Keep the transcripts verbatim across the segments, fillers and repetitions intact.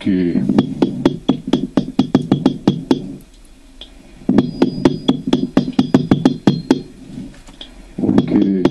Ok.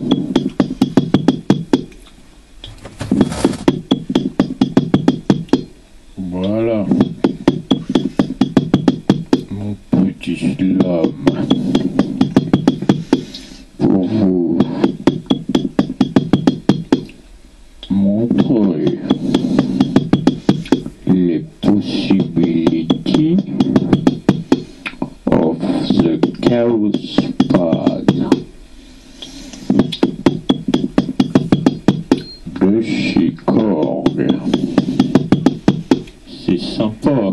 Voilà. Mon petit slam. Pour vous montrer les possibilités of the chaos pad de chez Korg. C'est sympa,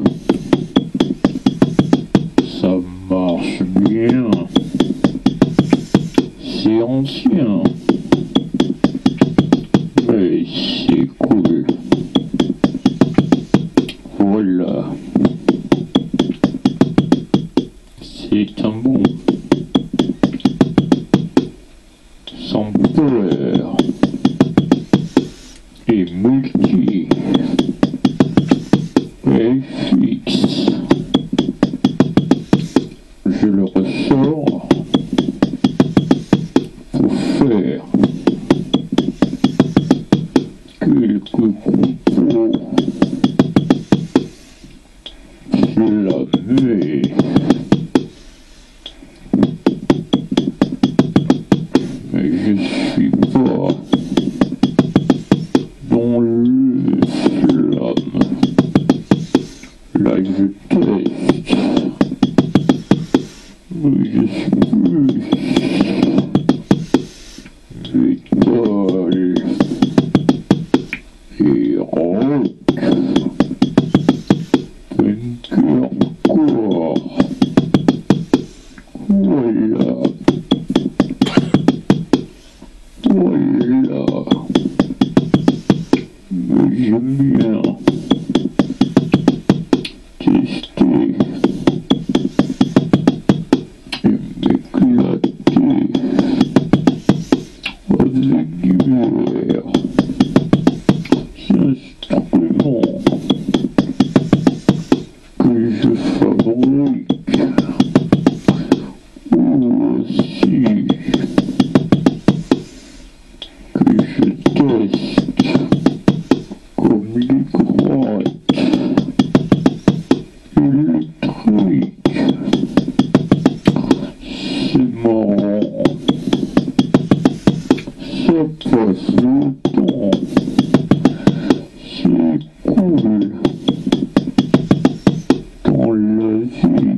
ça marche bien, c'est ancien, mais c'est cool. Voilà, c'est un bon sampler et multi et fixe. Je le ressors pour faire quelques compos slamés. Mais je suis pas dans le slam. Là je teste. Mais je suis plus métal et rock. Punker core. Voilà. Voilà. Mais j'aime bien tester et m'éclater avec divers instruments que je fabrique ou aussi que je teste comme les grottes électriques. C'est marrant, ça passe le temps, c'est cool dans la vie,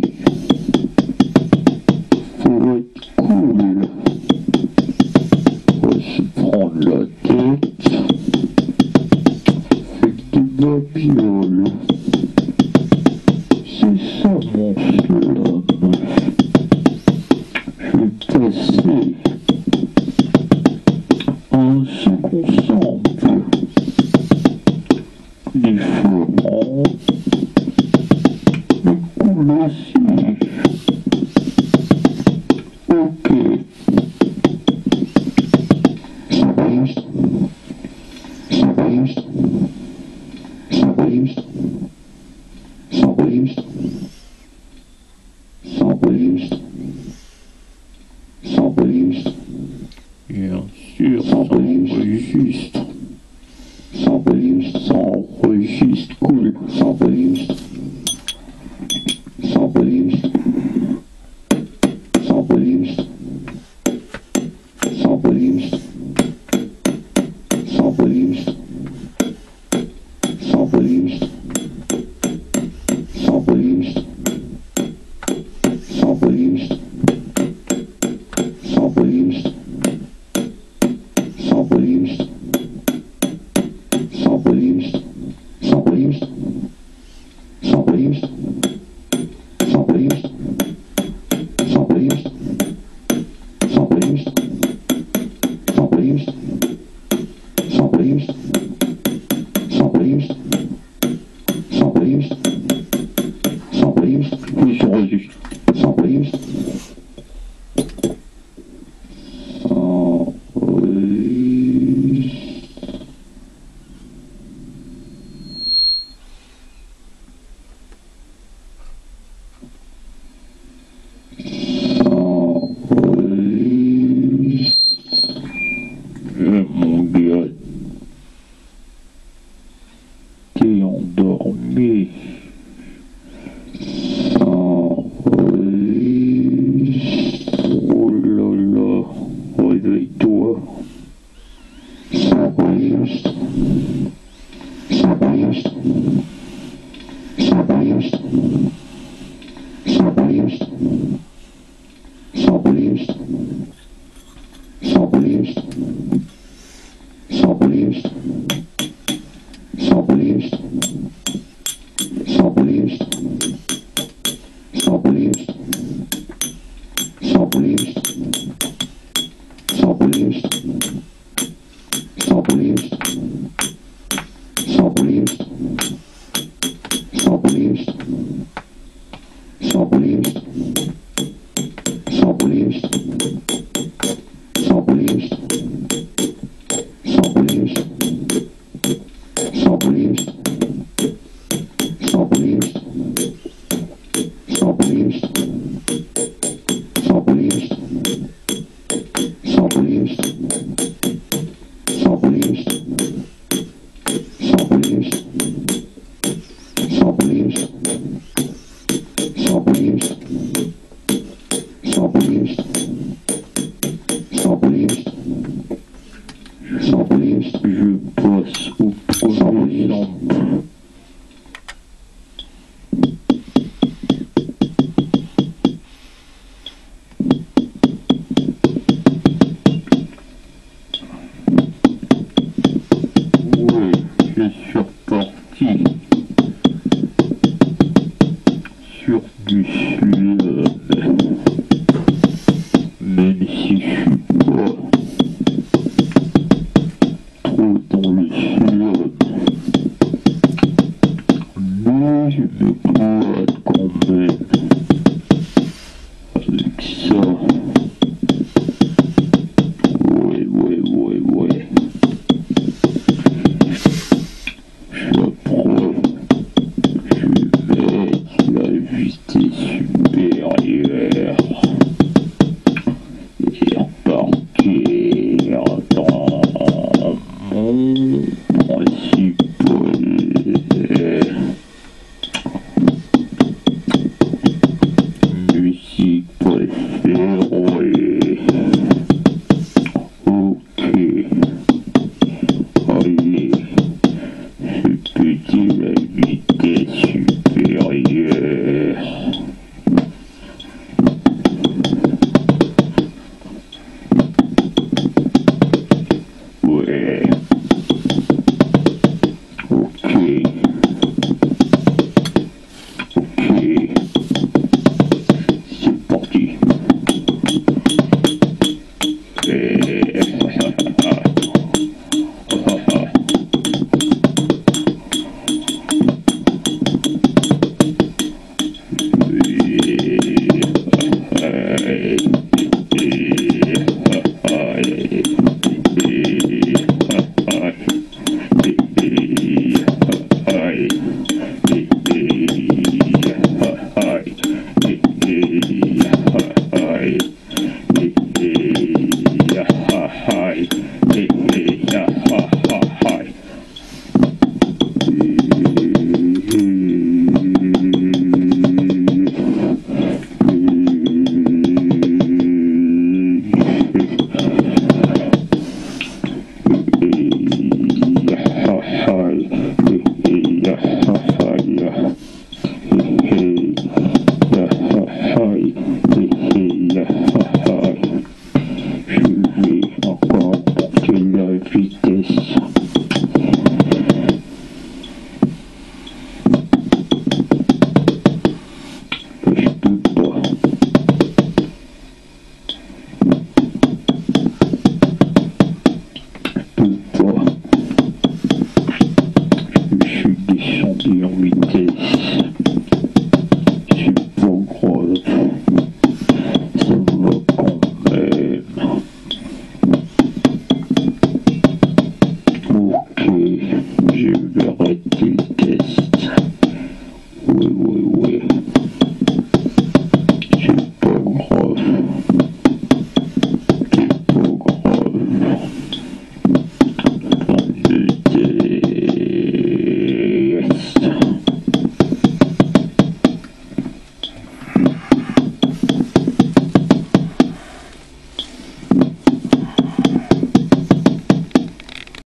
faut être cool, faut se prendre la tête avec des babioles. C'est ça mon slam. Je vais passer un second sample différent, mais cool aussi. Ok, ça enregistre, ça enregistre, ça enregistre, ça enregistre, ça enregistre, ça enregistre. Bien sûr, ça enregistre, ça enregistre, ça enregistre, cool, ça enregistre, ça enregistre, ça enregistre, ça enregistre, ça enregistre, ça enregistre, ça enregistre, ça enregistre, ça enregistre, ça enregistre, ça enregistre, ça enregistre, ça enregistre, ça enregistre, ça enregistre, ça enregistre, ça enregistre, ça enregistre. Sabouilliste. Sabouilliste. Sabouilliste. Sabouilliste. Sabouilliste. Sabouilliste. Sabouilliste. Sabouilliste. Sabouilliste. Sabouilliste. Sabouilliste. Sabouilliste. Sabouilliste. Sabouilliste. Sabouilliste. Sabouilliste. Sabouilliste. Sabouilliste. Je passe au premier exemple. Oui, je suis reparti sur du suave, même si je suis pas trop dans le suave, mais je me prends